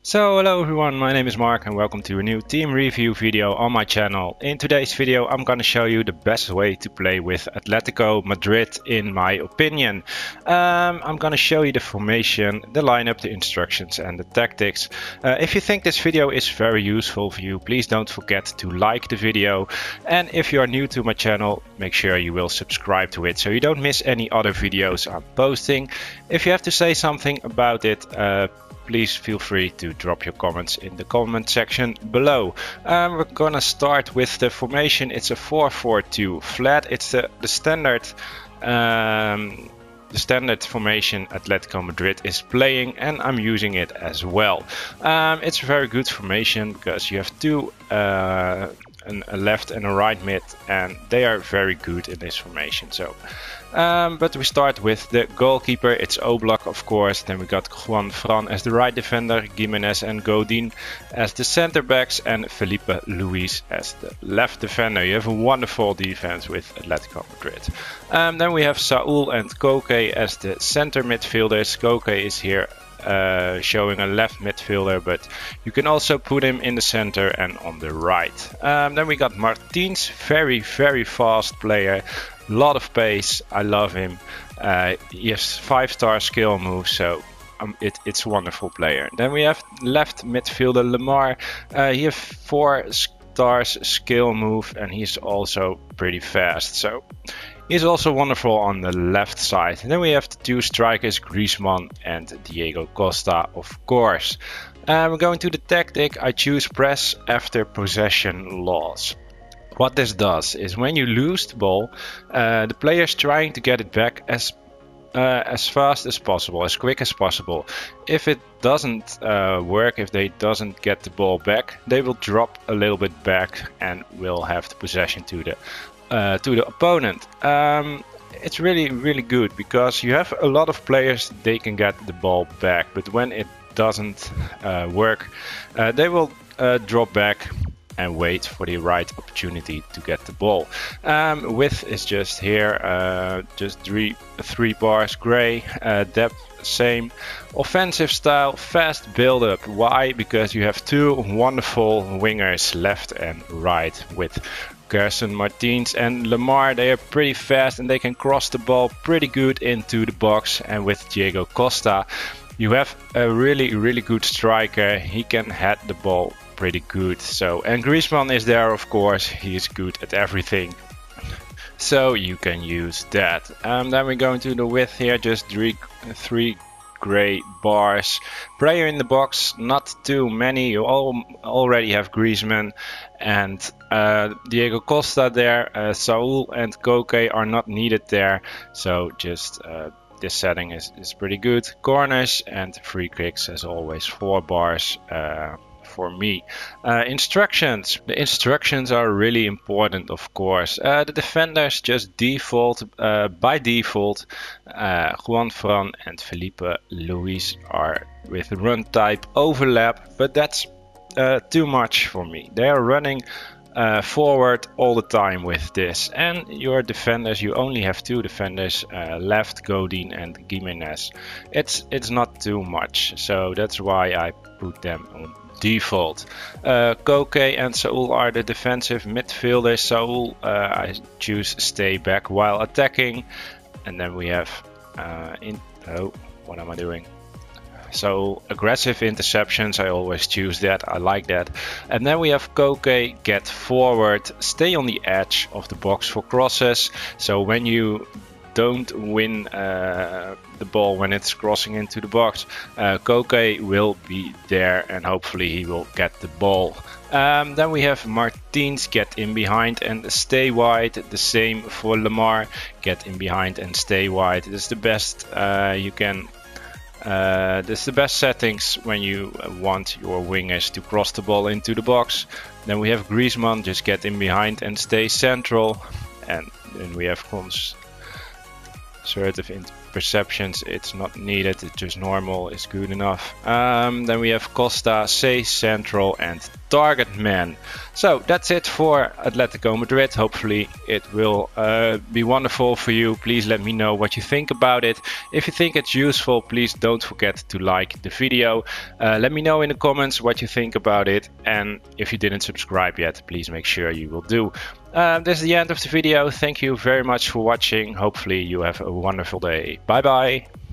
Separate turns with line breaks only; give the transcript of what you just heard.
So hello everyone, my name is Mark and welcome to a new team review video on my channel. In today's video I'm gonna show you the best way to play with Atletico Madrid in my opinion. I'm gonna show you the formation, the lineup, the instructions and the tactics. If you think this video is very useful for you, please don't forget to like the video. And if you are new to my channel, make sure you will subscribe to it so you don't miss any other videos I'm posting. If you have to say something about it, please feel free to drop your comments in the comment section below. We're gonna start with the formation. It's a 4-4-2 flat. It's the standard formation Atletico Madrid is playing, and I'm using it as well. It's a very good formation because you have a left and a right mid, and they are very good in this formation. But we start with the goalkeeper. It's Oblak, of course. Then we got Juan Fran as the right defender, Gimenez and Godin as the center backs, and Felipe Luis as the left defender. You have a wonderful defense with Atletico Madrid. Then we have Saul and Koke as the center midfielders. Koke is here showing a left midfielder, but you can also put him in the center and on the right. Then we got Martins, very fast player, lot of pace. I love him. He has 5-star skill moves, so it's a wonderful player. Then we have left midfielder Lemar. He has 4 stars skill move, and he's also pretty fast, so he's also wonderful on the left side. And then we have the 2 strikers, Griezmann and Diego Costa, of course. We're going to the tactic. I choose press after possession loss. What this does is when you lose the ball, the player's trying to get it back as fast as possible, as quick as possible. If it doesn't work, if they doesn't get the ball back, they will drop a little bit back and will have the possession to the opponent. It's really good because you have a lot of players, they can get the ball back, but when it doesn't work, they will drop back and wait for the right opportunity to get the ball. Width is just here, just 3 bars gray, depth same. Offensive style, fast build up. Why? Because you have 2 wonderful wingers left and right with Gerson Martins and Lemar. They are pretty fast and they can cross the ball pretty good into the box. And with Diego Costa, you have a really good striker. He can head the ball pretty good. And Griezmann is there, of course. He is good at everything, so you can use that. Then we're going to the width here, just 3 gray bars. Player in the box, not too many. You already have Griezmann and Diego Costa there. Saul and Koke are not needed there, so just this setting is pretty good. Corners and free kicks, as always, 4 bars for me. Instructions. The instructions are really important, of course. The defenders just by default, Juan Fran and Felipe Luis are with run type overlap, but that's too much for me. They are running forward all the time with this, and your defenders, you only have 2 defenders left, Godin and Gimenez. It's not too much, so that's why I put them on default. Koke and Saul are the defensive midfielders. Saul, I choose stay back while attacking, and then we have what am I doing? So aggressive interceptions, I always choose that. I like that. And then we have Koke, get forward, stay on the edge of the box for crosses. So when you don't win the ball when it's crossing into the box, Koke will be there and hopefully he will get the ball. Then we have Martins, get in behind and stay wide. The same for Lemar, get in behind and stay wide. This is the best this is the best settings when you want your wingers to cross the ball into the box. Then we have Griezmann, just get in behind and stay central. And then we have conservative perceptions, it's not needed, it's just normal, it's good enough. Then we have Costa, Say, Central and Target Man. So that's it for Atletico Madrid. Hopefully it will be wonderful for you. Please let me know what you think about it. If you think it's useful, please don't forget to like the video. Let me know in the comments what you think about it, and if you didn't subscribe yet, please make sure you will do. This is the end of the video. Thank you very much for watching. Hopefully you have a wonderful day. Bye bye.